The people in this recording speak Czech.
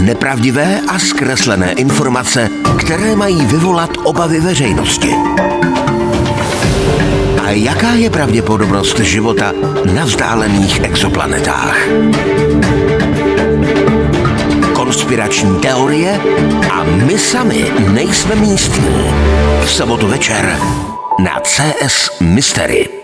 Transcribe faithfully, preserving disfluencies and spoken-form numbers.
nepravdivé a zkreslené informace, které mají vyvolat obavy veřejnosti. A jaká je pravděpodobnost života na vzdálených exoplanetách? Konspirační teorie a my sami nejsme místní. V sobotu večer na C S Mystery.